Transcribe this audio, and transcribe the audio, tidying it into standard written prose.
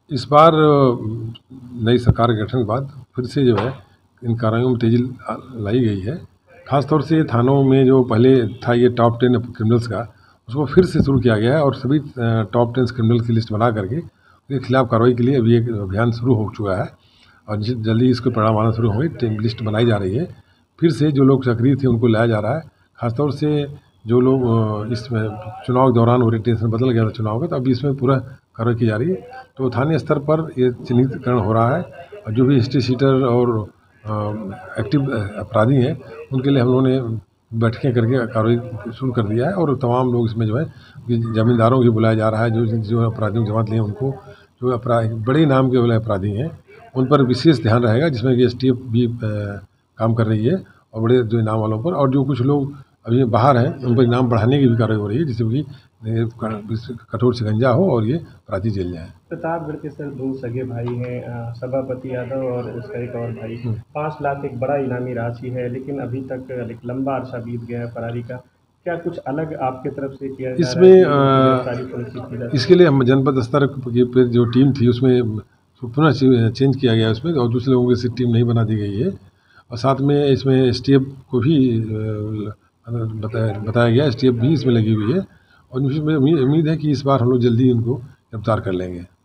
इस बार नई सरकार के गठन के बाद फिर से जो है इन कार्रवाइयों में तेज़ी लाई गई है। ख़ास तौर से थानों में जो पहले था ये टॉप 10 क्रिमिनल्स का, उसको फिर से शुरू किया गया है और सभी टॉप 10 क्रिमिनल की लिस्ट बना करके उनके खिलाफ कार्रवाई के लिए अभी एक अभियान शुरू हो चुका है और जल्दी इसके परिणाम आना शुरू होंगे। लिस्ट बनाई जा रही है। फिर से जो लोग सक्रिय थे उनको लाया जा रहा है। ख़ासतौर से जो लोग इसमें चुनाव के दौरान ओरिएंटेशन बदल गया था चुनाव का, तो अभी इसमें पूरा कार्रवाई की जा रही है। तो स्थानीय स्तर पर ये चिन्हितकरण हो रहा है और जो भी हिस्ट्री शीटर और एक्टिव अपराधी हैं उनके लिए हम लोगों ने बैठकें करके कार्रवाई शुरू कर दिया है और तमाम लोग इसमें जो है कि ज़मींदारों को भी बुलाया जा रहा है, जो अपराधियों की जमानत लिए उनको, जो अपराध बड़े नाम के वाले अपराधी हैं उन पर विशेष ध्यान रहेगा, जिसमें कि एसटीएफ भी काम कर रही है और बड़े जो इनाम वालों पर, और जो कुछ लोग अभी बाहर हैं उन पर इनाम बढ़ाने की भी कार्रवाई हो रही है, जिससे कि कठोर शिकंजा हो और ये अपराधी जेल जाए। प्रतापगढ़ के सर दो सगे भाई हैं, सभापति यादव और उसका एक और भाई। 5 लाख एक बड़ा इनामी राशि है, लेकिन अभी तक एक लंबा अरसा बीत गया है फरारी का। क्या कुछ अलग आपके तरफ से किया जा रहा है इसमें कि उनकी गिरफ्तारी सुनिश्चित की जा इसके सके? लिए हम जनपद स्तर पे जो टीम थी उसमें पुनः चेंज किया गया है उसमें, और दूसरे लोगों की टीम नहीं बना दी गई है और साथ में इसमें एसटीएफ को भी बताया गया, एसटीएफ भी इसमें लगी हुई है और उसमें उम्मीद है कि इस बार हम लोग जल्दी उनको गिरफ्तार कर लेंगे।